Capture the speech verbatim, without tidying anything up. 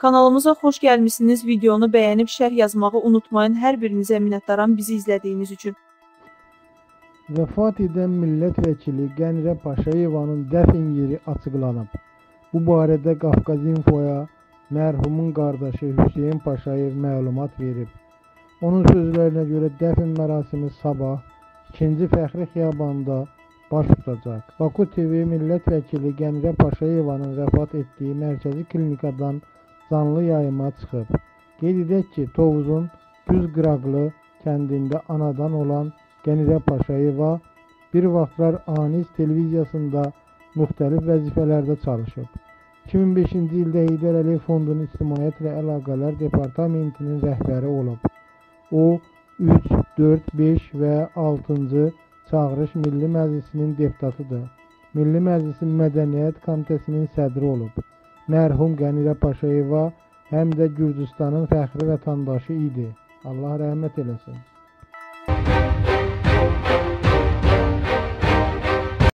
Kanalımıza xoş gəlmişsiniz. Videonu bəyənib şərh yazmağı unutmayın. Hər birinizə minnətdaram bizi izlədiyiniz üçün. Vəfat edən milletvəkili Qənirə Paşayevanın dəfn yeri açıqlanıb. Bu barədə Qafqazinfoya mərhumun qardaşı Hüseyin Paşayev məlumat verib. Onun sözlərinə görə dəfn mərasimi sabah ikinci Fəxri Xiyabanında baş tutacaq. Baku T V milletvəkili Qənirə Paşayevanın vəfat etdiyi mərkəzi klinikadan canlı yayıma çıxıb. Qeyd edək ki, Tovuzun Düzqıraqlı kəndində anadan olan Qənirə Paşayeva bir vaxtlar Anis televiziyasında müxtəlif vəzifələrdə çalışıb. iki min beşinci ildə Heydər Əliyev Fondunun İctimaiyyətlə Əlaqələr Departamentinin rəhbəri olub. O, üç, dörd, beş və altıncı Çağırış Milli Məclisinin deputatıdır. Milli Məclisin Mədəniyyət Komitəsinin sədri olub. Mərhum Qənirə Paşayeva həm də Gürcüstanın fəxri vətəndaşı idi. Allah rəhmət eləsin.